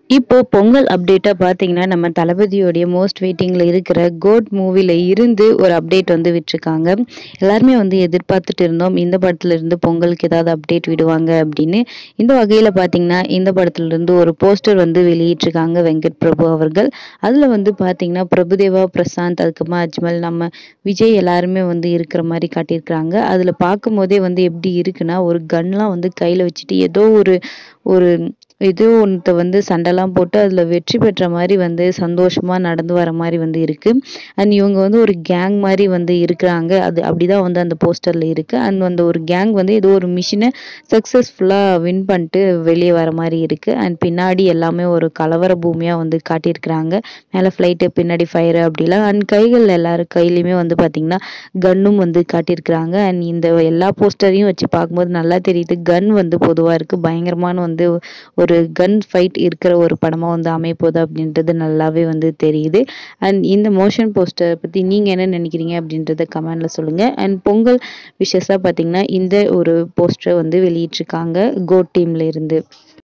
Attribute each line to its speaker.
Speaker 1: இப்போ பொங்கல் அப்டேட்டா பார்த்தீங்கன்னா, நம்ம தளபதியோடைய மோஸ்ட் வெயிட்டிங்ல இருக்கிற கோட் மூவில இருந்து ஒரு அப்டேட் வந்து விட்டுருக்காங்க. எல்லாருமே வந்து எதிர்பார்த்துட்டு இருந்தோம். இந்த படத்துலருந்து பொங்கலுக்கு ஏதாவது அப்டேட் விடுவாங்க அப்படின்னு. இந்த வகையில பார்த்தீங்கன்னா, இந்த படத்துலருந்து ஒரு போஸ்டர் வந்து வெளியிட்டிருக்காங்க வெங்கட் பிரபு அவர்கள். அதுல வந்து பார்த்தீங்கன்னா, பிரபுதேவா, பிரசாந்த், அதுக்கப்புறமா அஜ்மல், நம்ம விஜய் எல்லாருமே வந்து இருக்கிற மாரி காட்டியிருக்கிறாங்க. அதுல பார்க்கும்போதே வந்து எப்படி இருக்குன்னா, ஒரு கன்லாம் வந்து கையில வச்சுட்டு ஏதோ ஒரு ஒரு ஏதோ ஒண்ணுத்த வந்து சண்டைலாம் போட்டு அதில வெற்றி பெற்ற மாரி வந்து சந்தோஷமா நடந்து வர மாரி வந்து இருக்கு. அண்ட் இவங்க வந்து ஒரு கேங் மாரி வந்து இருக்கிறாங்க. அது அப்படிதான் வந்து அந்த போஸ்டர்ல இருக்கு. அண்ட் அந்த ஒரு கேங் வந்து ஏதோ ஒரு மிஷின சக்சஸ்ஃபுல்லா வின் பண்ணிட்டு வெளிய வர மாரி இருக்கு. அண்ட் பின்னாடி எல்லாமே ஒரு கலவர பூமியா வந்து காட்டியிருக்கிறாங்க. மேல ஃப்ளைட்டு, பின்னாடி ஃபயரு அப்படிலாம். அண்ட் கைகள் எல்லார் கையிலயுமே வந்து பார்த்தீங்கன்னா, கன்னும் வந்து காட்டியிருக்கிறாங்க. அண்ட் இந்த எல்லா போஸ்டரையும் வச்சு பார்க்கும்போது நல்லா தெரியுது. கன் வந்து பொதுவா இருக்கு. பயங்கரமான வந்து ஒரு கன் ஃபைட் இருக்கிற ஒரு படமா வந்து அமையப்போகுது அப்படின்றது நல்லாவே வந்து தெரியுது. அண்ட் இந்த மோஷன் போஸ்டர் பத்தி நீங்க என்ன நினைக்கிறீங்க அப்படின்றத கமெண்ட்ல சொல்லுங்க. அண்ட் பொங்கல் விஷஸா பார்த்தீங்கன்னா, இந்த ஒரு போஸ்டர வந்து வெளியிட்டிருக்காங்க கோட் டீம்ல இருந்து.